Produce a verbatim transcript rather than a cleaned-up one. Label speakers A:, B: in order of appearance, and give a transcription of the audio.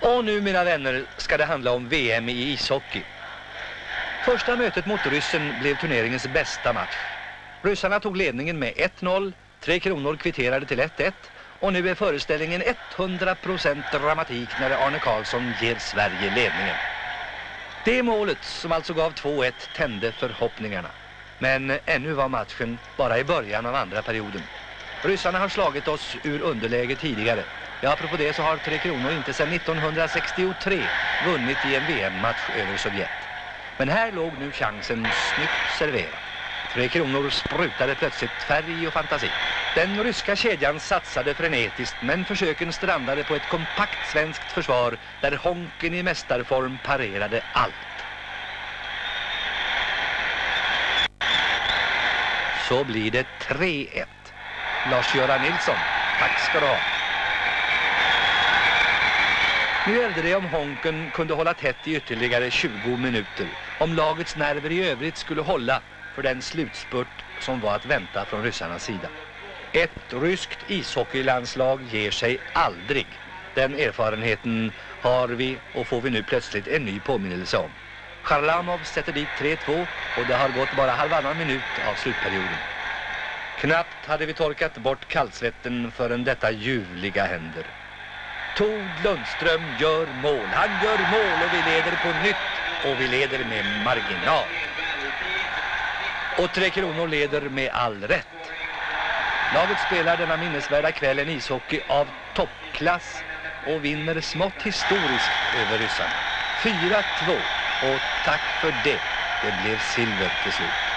A: Och nu, mina vänner, ska det handla om V M i ishockey. Första mötet mot ryssen blev turneringens bästa match. Ryssarna tog ledningen med ett noll, Tre Kronor kvitterade till ett ett och nu är föreställningen hundra procent dramatik när Arne Karlsson ger Sverige ledningen. Det målet, som alltså gav två ett, tände förhoppningarna. Men ännu var matchen bara i början av andra perioden. Ryssarna har slagit oss ur underläge tidigare. Ja, apropå det så har Tre Kronor inte sedan nittonhundrasextiotre vunnit i en V M-match över Sovjet. Men här låg nu chansen snyggt serverad. Tre Kronor sprutade plötsligt färg och fantasi. Den ryska kedjan satsade frenetiskt, men försöken strandade på ett kompakt svenskt försvar där Honken i mästarform parerade allt. Så blir det tre ett. Lars-Göran Nilsson, tack ska du ha. Nu gällde det om Honken kunde hålla tätt i ytterligare tjugo minuter. Om lagets nerver i övrigt skulle hålla för den slutspurt som var att vänta från ryssarnas sida. Ett ryskt ishockeylandslag ger sig aldrig. Den erfarenheten har vi och får vi nu plötsligt en ny påminnelse om. Charlamov sätter dit tre två och det har gått bara halvannan minut av slutperioden. Knappt hade vi torkat bort kallsvetten förrän detta ljuvliga händer. Tord Lundström gör mål. Han gör mål och vi leder på nytt och vi leder med marginal. Och Tre Kronor leder med all rätt. Laget spelar denna minnesvärda kvällen ishockey av toppklass och vinner smått historiskt över ryssarna. fyra två och tack för det. Det blev silver till slut.